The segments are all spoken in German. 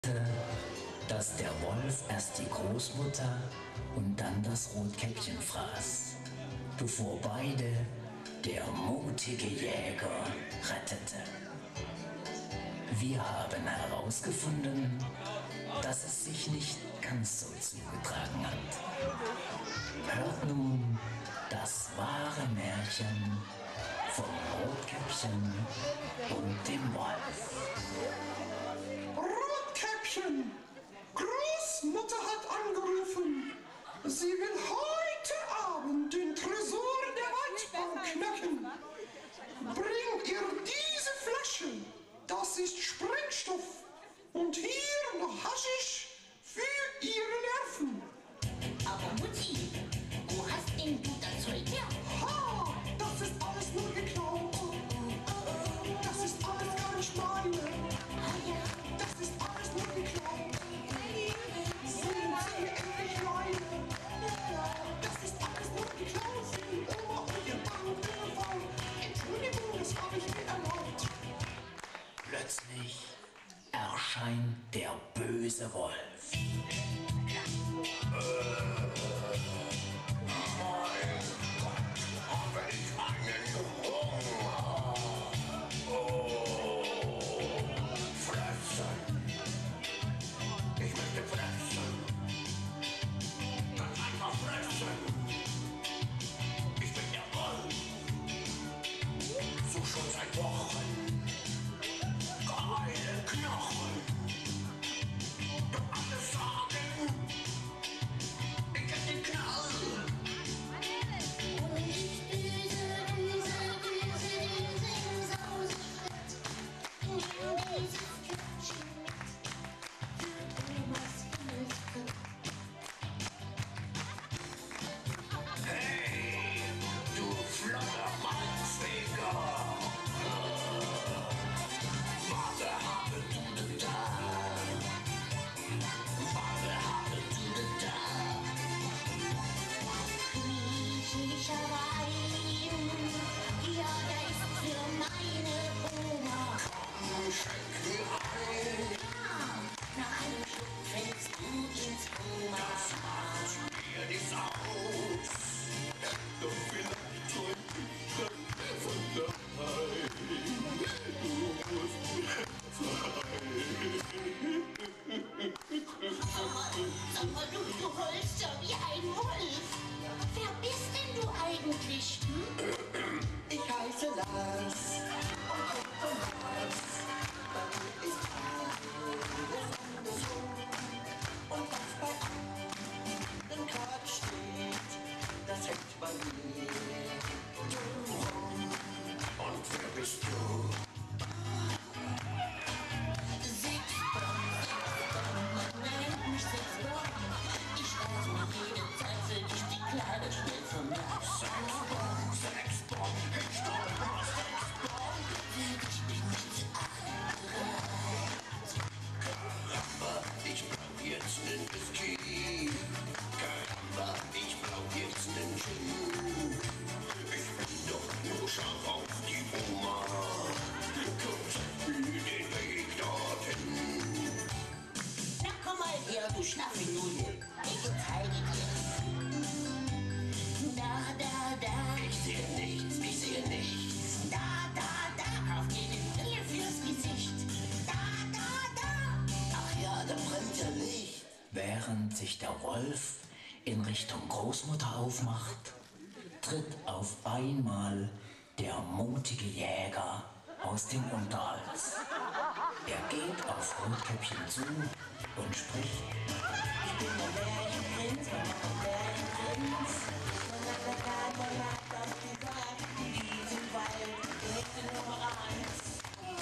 dass der Wolf erst die Großmutter und dann das Rotkäppchen fraß, bevor beide der mutige Jäger rettete. Wir haben herausgefunden, dass es sich nicht ganz so zugetragen hat. Hört nun das wahre Märchen vom Rotkäppchen und dem Wolf. Rotkäppchen, Großmutter hat angerufen. Sie will heute Abend den Tresor der Waldbank knacken. Bring ihr diese Flasche, das ist Sprengstoff. Und hier noch Haschisch für ihre Nerven. Aber Mutti, wo hast denn du das Zeug her? Ha, das ist alles nur geklaut. Das ist alles gar nicht meine. Ah ja, Das ist alles nur geklaut. Sehen Sie endlich meine. Das ist alles nur geklaut. Die Oma und ihr Banküberfall. Entschuldigung, das habe ich mir erlaubt. Plötzlich erscheint der böse Wolf. Habe ich einen Hunger. Fressen. Ich möchte fressen. Ganz einfach fressen. Ich bin der Wolf. So schon seit Wochen. Geile Knochen. Doch alle sagen, ich hab den Knall. und ich düse, im Sauseschritt. Nimm dieses Köpfchen mit, für Omas Himmelsritt. Hey, du flotter Malzfinger! Warte, habe du den Tag! Warte, habe du den Tag! Griechischer Wein, ja, der ist für meine Oma. Komm, schenk mir ein! Nach einem Schluck fällst du ins Koma. Das macht mir nichts aus! Doch vielleicht träum ich dann von dabei! Du musst Sag mal, du heulst ja wie ein Wolf. Wer bist denn du eigentlich? Ich heiße Lars und komm von Mars. Bei mir ist alles andersrum. Und was bei anderen grad steht, das hängt bei mir drum. Und wer bist du? Nein, nicht Sexbomb. Ich weiß mir jede Zeit für dich die Kleider schnell vom Leib. Sexbomb, Sexbomb, ich stopp immer Sexbomb! Für dich bin ich zu alt. Karamba, ich brauch jetzt nen Whisky. Karamba, ich brauch jetzt nen Gin. Ich bin doch nur scharf auf die Oma. Komm, zeig mir den Weg dorthin. Na komm mal her, du Schnaffelnudel. Ich zeige dir. Da. Ich sehe nichts, ich sehe nichts. Da. Kauf dir eine Brille fürs Gesicht. Da. Ach ja, da brennt ja Licht. Während sich der Wolf in Richtung Großmutter aufmacht, tritt auf einmal der mutige Jäger aus dem Unterholz. Er geht auf Rotkäppchen zu und spricht: Ich bin der Märchenprinz, der Märchenprinz. Das gesagt, in diesem Wald bin ich die Nummer 1.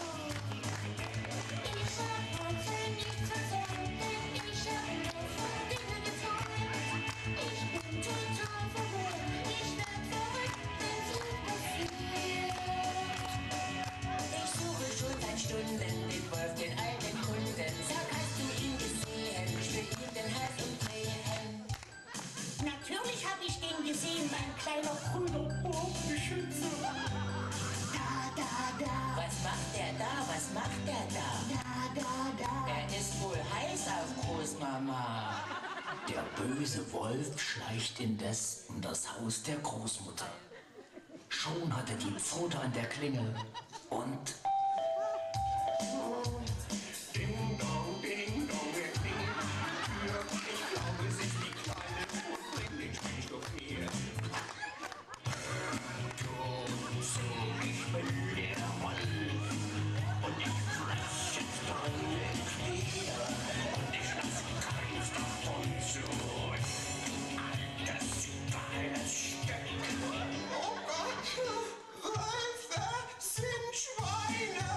Ich hab heute nichts versäumt, denn ich hab nur von Dingen geträumt. Ich bin total verwirrt, ich werd verrückt, wenn's mir passiert. Ich suche schon seit Stunden den Wolf, den alten Kunden. Sag, hast du ihn gesehen? Ich will ihm den Hals umdrehen. Natürlich hab ich den gesehen. Mama. Der böse Wolf schleicht indes um das Haus der Großmutter. Schon hat er die Pfote an der Klingel und Ding dong, ding dong, ding. Ich glaube, es ist die kleine Uhr, bring den Spielstoff mir. So, ich bin der Wolf und ich fress jetzt deine Glieder und ich lass keins davon zurück. Altes, geiles Stück. Oh Gott, Wölfe sind Schweine.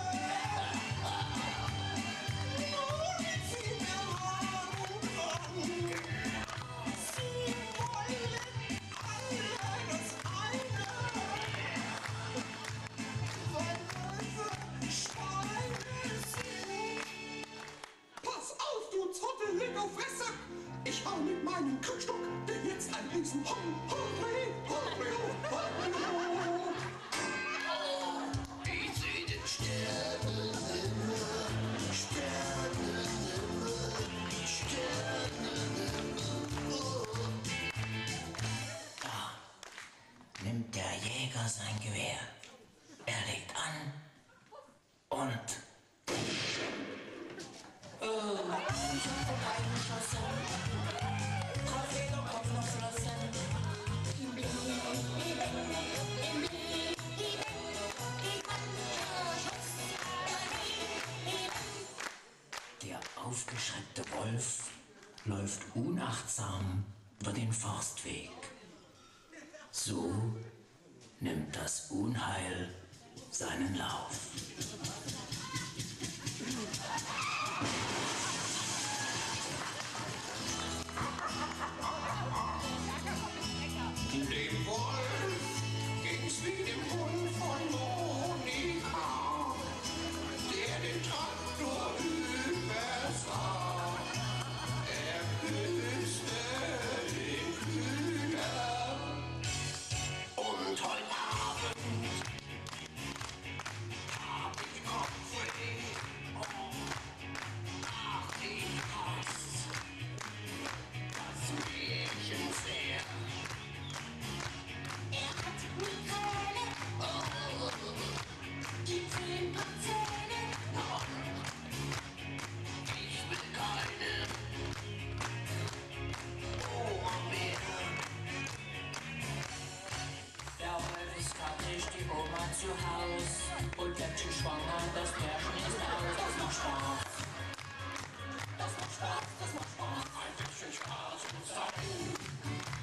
Nun zieh mir Haaren dran. Sie wollen alle das eine. Weil Wölfe Schweine sind. Pass auf, du zotteliger Fresser! Ich hau mit meinem Krückstock dir jetzt ein riesen Ich seh den Sternenhimmel, Sternenhimmel, Sternenhimmel. da nimmt der Jäger sein Gewehr. Er legt an und der aufgeschreckte Wolf läuft unachtsam über den Forstweg. So nimmt das Unheil seinen Lauf. Dem Wolf ging's wie dem Hund von Monika, der den Traktor übersah. Er küsste den Kühler und heute Abend hab ich Kopfweh. Ach, ich hasse das Märchen sehr. Er hat Migräne, die Zähne. Ich will keine Oma mehr. Der Wolf ist fertig, die Oma zu Haus. Und wird schon schwanger, das Märchen ist aus. Das macht Spaß. Das macht Spaß, das macht Spaß. Ein bisschen Spaß muss sein.